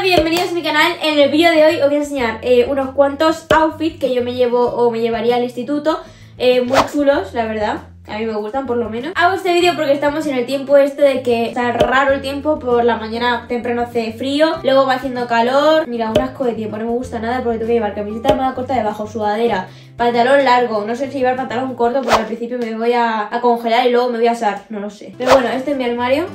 bienvenidos a mi canal. En el vídeo de hoy os voy a enseñar unos cuantos outfits que yo me llevo o me llevaría al instituto, muy chulos, la verdad. A mí me gustan, por lo menos. Hago este vídeo porque estamos en el tiempo este de que está raro el tiempo. Por la mañana temprano hace frío, luego va haciendo calor. Mira, un asco de tiempo, no me gusta nada porque tengo que llevar camiseta de manga corta debajo, sudadera, pantalón largo. No sé si llevar pantalón corto porque al principio me voy a congelar y luego me voy a asar, no lo sé. Pero bueno, este es mi armario.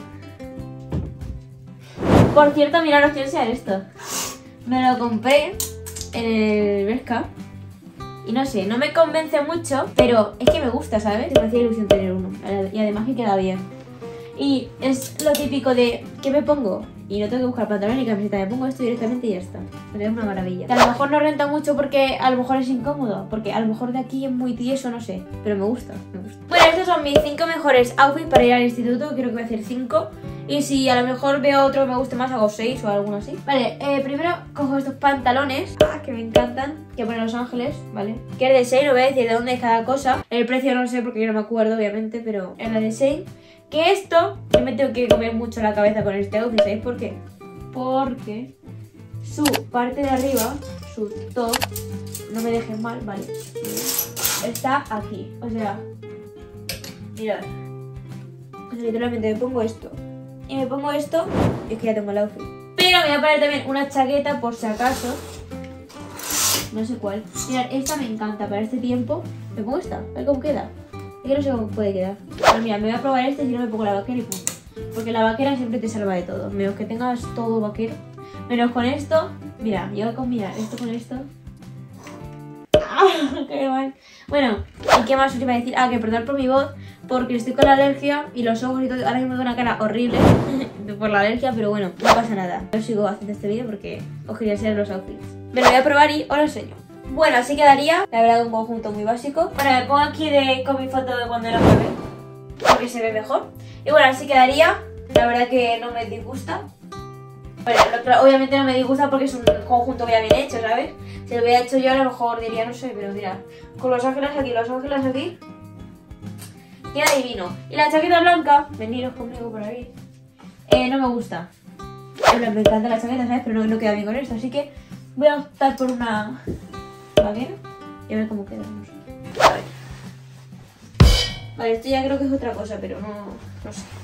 Por cierto, mirad, os quiero enseñar esto. Me lo compré en el Bershka. Y no sé, no me convence mucho, pero es que me gusta, ¿sabes? Me hacía ilusión tener uno. Y además me queda bien. Y es lo típico de, ¿qué me pongo? Y no tengo que buscar pantalón ni camiseta, me pongo esto directamente y ya está. Pero es una maravilla. Que a lo mejor no renta mucho porque a lo mejor es incómodo, porque a lo mejor de aquí es muy tieso, no sé. Pero me gusta, me gusta. Bueno, estos son mis 5 mejores outfits para ir al instituto. Creo que voy a hacer 5. Y si a lo mejor veo otro que me guste más, hago 6 o alguno así. Vale, primero cojo estos pantalones, que me encantan, que pone Los Ángeles, ¿vale? Que es de Shein, no voy a decir de dónde es cada cosa. El precio no sé porque yo no me acuerdo, obviamente, pero es la de Shein. Que esto, yo me tengo que comer mucho la cabeza con este outfit, ¿sabéis por qué? Porque su parte de arriba, su top, no me dejes mal, ¿vale? Está aquí, o sea, mirad. O sea, literalmente me pongo esto y me pongo esto y es que ya tengo el outfit. Pero me voy a poner también una chaqueta por si acaso. No sé cuál. Mirad, esta me encanta para este tiempo. Me pongo esta, a ver cómo queda. Es que no sé cómo puede quedar. Pero mira, me voy a probar este y si no me pongo la vaquera y punto. Porque la vaquera siempre te salva de todo. Menos que tengas todo vaquero. Menos con esto. Mira, yo voy a combinar esto con esto. ¡Ah! ¡Qué mal! Bueno, ¿y qué más os iba a decir? Que perdón por mi voz, porque estoy con la alergia y los ojos y todo. Ahora mismo tengo una cara horrible por la alergia, pero bueno, no pasa nada. Yo sigo haciendo este vídeo porque os quería enseñar los outfits. Me lo voy a probar y os lo enseño. Bueno, así quedaría, la verdad, un conjunto muy básico. Bueno, me pongo aquí con mi foto de cuando era bebé, porque se ve mejor. Y bueno, así quedaría. La verdad que no me disgusta. Bueno, obviamente no me disgusta porque es un conjunto que ya bien hecho, ¿sabes? Si lo hubiera hecho yo a lo mejor diría, no sé, pero mira, con Los Ángeles aquí, Los Ángeles aquí, queda divino. Y la chaqueta blanca, veniros conmigo por ahí, no me gusta. Me encanta la chaqueta, ¿sabes? Pero no queda bien con esto, así que voy a optar por una vaquera y a ver cómo queda, no sé. A ver. Vale, esto ya creo que es otra cosa, pero no sé.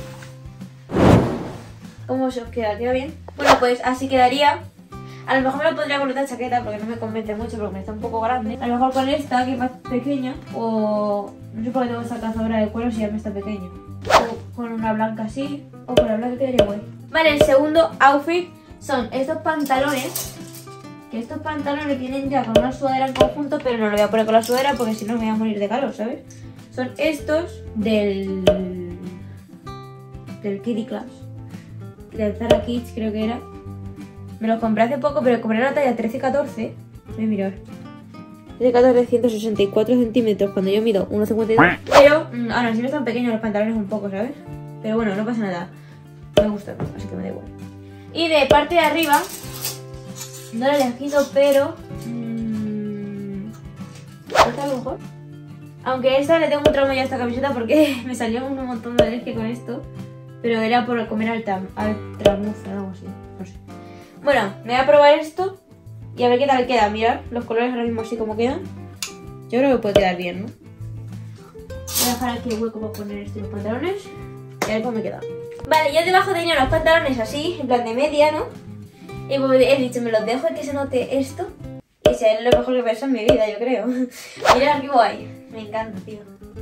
¿Cómo se os queda? ¿Queda bien? Bueno, pues así quedaría. A lo mejor me lo pondría con esta chaqueta porque no me convence mucho porque me está un poco grande. A lo mejor con esta, que es más pequeña. O no sé por qué tengo esta cazadora de cuero si ya me está pequeña. O con una blanca así. O con la blanca quedaría guay. Vale, el segundo outfit son estos pantalones. Que estos pantalones vienen ya con una sudadera en conjunto, pero no lo voy a poner con la sudadera porque si no me voy a morir de calor, ¿sabes? Son estos del Kitty Class. Del Zara Kids creo que era. Me los compré hace poco, pero compré la talla 13-14. Voy a mirar. 13-14, 164 centímetros cuando yo mido 1,52. Pero ahora sí no están pequeños los pantalones un poco, ¿sabes? Pero bueno, no pasa nada. Me gustan, así que me da igual. Y de parte de arriba, no lo he elegido, pero ¿esta a lo mejor? Aunque esta le tengo un trauma ya a esta camiseta porque me salió un montón de alergia con esto. Pero era por comer altramuza o algo así, no sé. Bueno, me voy a probar esto y a ver qué tal queda. Mirad los colores ahora mismo así como quedan. Yo creo que puede quedar bien, ¿no? Voy a dejar aquí el hueco para poner estos pantalones y a ver cómo me queda. Vale, yo debajo tenía los pantalones así, en plan de media, ¿no? Y pues he dicho, me los dejo y que se note esto. Y sea, es lo mejor que pasa en mi vida, yo creo. Mirad qué guay, me encanta, tío.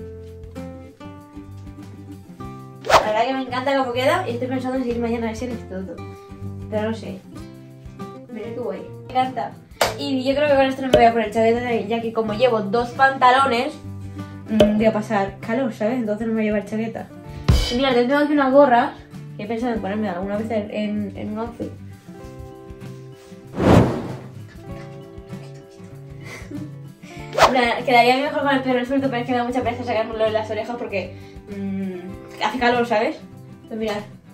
La verdad que me encanta cómo queda y estoy pensando en seguir mañana a ese instituto. Pero no sé. Mira qué guay. Me encanta. Y yo creo que con esto no me voy a poner chaqueta, ya que como llevo 2 pantalones, voy a pasar calor, ¿sabes? Entonces no me voy a llevar chaqueta. Y mira, tengo aquí unas gorras que he pensado en ponerme alguna vez en un outfit. Quedaría mejor con el pelo suelto, pero es que me da mucha pereza sacármelo en las orejas porque hace calor, ¿sabes? Pues mirad.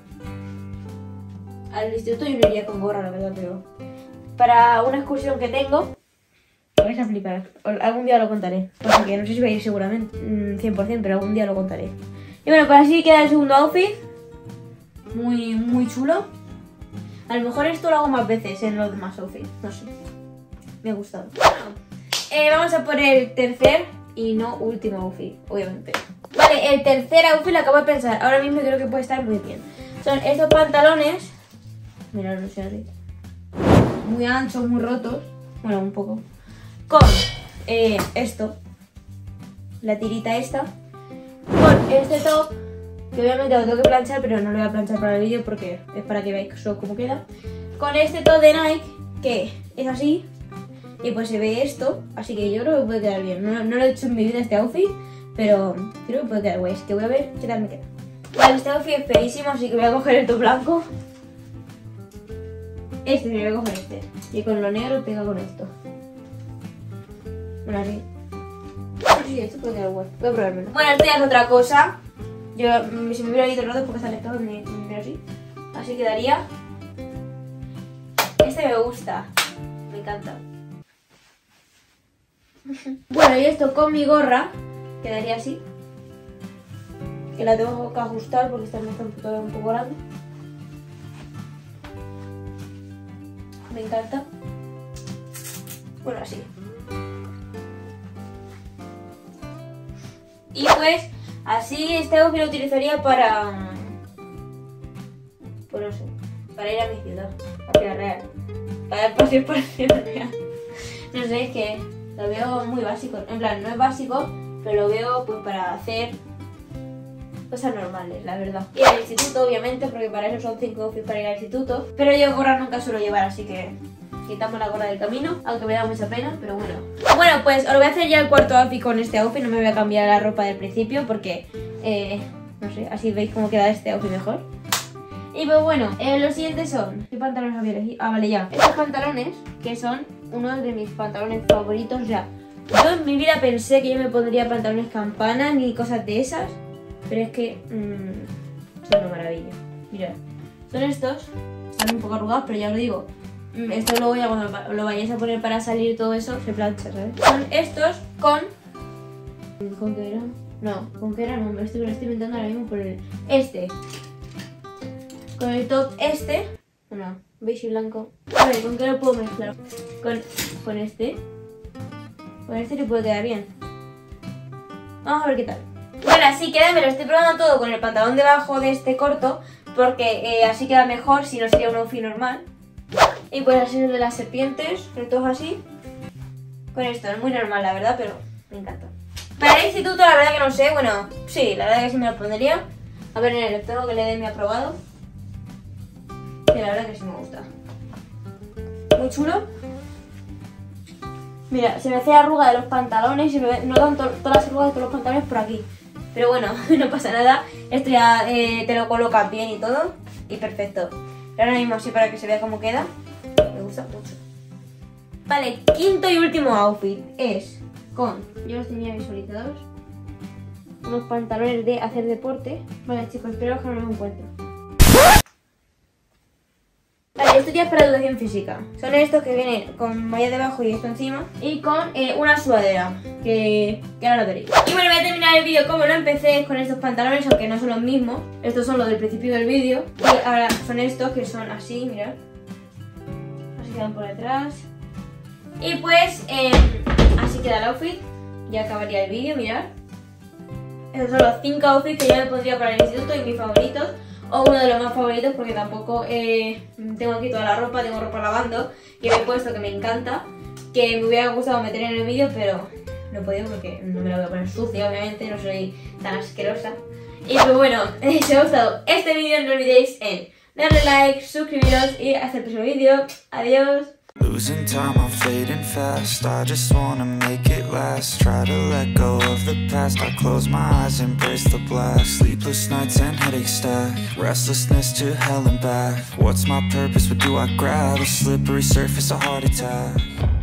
Al instituto yo no iría con gorra, la verdad, pero para una excursión que tengo, me vais a flipar. Algún día lo contaré. Porque no sé si voy a ir seguramente 100%, pero algún día lo contaré. Y bueno, pues así queda el segundo outfit. Muy chulo. A lo mejor esto lo hago más veces en los demás outfits, no sé. Me ha gustado. Vamos a por el tercer y no último outfit, obviamente. Vale, el tercer outfit lo acabo de pensar. Ahora mismo creo que puede estar muy bien. Son estos pantalones. Mirad, no sé así. Muy anchos, muy rotos. Bueno, un poco. Con esto. La tirita esta. Con este top. Que obviamente lo tengo que planchar, pero no lo voy a planchar para el vídeo porque es para que veáis cómo queda. Con este top de Nike, que es así. Y pues se ve esto. Así que yo creo que puede quedar bien. No lo he hecho en mi vida este outfit, pero creo que puede quedar guay. Es que voy a ver qué tal me queda. Vale, este outfit es feísimo, así que voy a coger el top blanco. Este, me voy a coger este. Y con lo negro pega con esto. Bueno, así. Sí, esto puede quedar guay. Voy a probármelo. Bueno, esto ya es otra cosa. Yo, si me hubiera ido el roto porque sale todo, me miro así. Así quedaría. Este me gusta. Me encanta. Bueno, y esto con mi gorra quedaría así. Que la tengo que ajustar porque esta me está un poco grande. Me encanta. Bueno, así. Y pues, así este outfit lo utilizaría para... Pues no sé, para ir a mi ciudad, a Ciudad Real. Para pasear por Ciudad Real. No sé, es que lo veo muy básico. En plan, no es básico, pero lo veo pues para hacer cosas normales, la verdad. Ir al instituto, obviamente, porque para eso son 5 outfits para ir al instituto. Pero yo gorra nunca suelo llevar, así que quitamos la gorra del camino, aunque me da mucha pena, pero bueno. Bueno, pues os voy a hacer ya el cuarto outfit con este outfit. No me voy a cambiar la ropa del principio porque, no sé, así veis cómo queda este outfit mejor. Y pues bueno, los siguientes son... ¿Qué pantalones había elegido? Ah, vale, ya. Estos pantalones, que son uno de mis pantalones favoritos ya. Yo en mi vida pensé que yo me pondría pantalones campana ni cosas de esas, pero es que son una maravilla. Mirad, son estos, están un poco arrugados, pero ya os digo, esto luego ya cuando lo vayáis a poner para salir y todo eso, se plancha, ¿sabes? Son estos con... ¿Con qué era? No, ¿con qué era? No, me lo estoy inventando ahora mismo por el... Este. Con el top este. Bueno, beige y blanco. A ver, ¿con qué lo puedo mezclar? Con este. Con este le puede quedar bien. Vamos a ver qué tal. Bueno, así queda, me lo estoy probando todo con el pantalón debajo de este corto, porque así queda mejor, si no sería un outfit normal. Y pues así es de las serpientes, retos así. Con esto, es muy normal la verdad, pero me encanta. Para el instituto la verdad que no sé, bueno, sí, la verdad que sí me lo pondría. A ver en el electrónico que le dé mi aprobado. Que la verdad que sí me gusta. Muy chulo. Mira, se me hace arruga de los pantalones y me notan todas las arrugas de todos los pantalones por aquí. Pero bueno, no pasa nada. Esto ya te lo colocas bien y todo. Y perfecto. Pero ahora mismo así para que se vea cómo queda. Me gusta mucho. Vale, quinto y último outfit es con... Yo los tenía visualizados. Unos pantalones de hacer deporte. Vale chicos, espero que no los encuentro. Vale, esto ya es para educación física. Son estos que vienen con malla debajo y esto encima. Y con una sudadera, que ahora lo veréis. Y bueno, voy a terminar el vídeo como lo empecé, con estos pantalones, aunque no son los mismos. Estos son los del principio del vídeo. Y ahora son estos que son así, mirad. Así quedan por detrás. Y pues, así queda el outfit. Ya acabaría el vídeo, mirad. Estos son los 5 outfits que yo me pondría para el instituto y mis favoritos. O uno de los más favoritos porque tampoco tengo aquí toda la ropa, tengo ropa lavando que me he puesto que me encanta, que me hubiera gustado meter en el vídeo, pero no he podido porque no me la voy a poner sucia, obviamente, no soy tan asquerosa. Y pues bueno, si os ha gustado este vídeo no olvidéis en darle like, suscribiros y hasta el próximo vídeo. Adiós. Losing time, I'm fading fast. I just wanna make it last. Try to let go of the past. I close my eyes, embrace the blast. Sleepless nights and headaches stack. Restlessness to hell and back. What's my purpose? What do I grab? A slippery surface, a heart attack.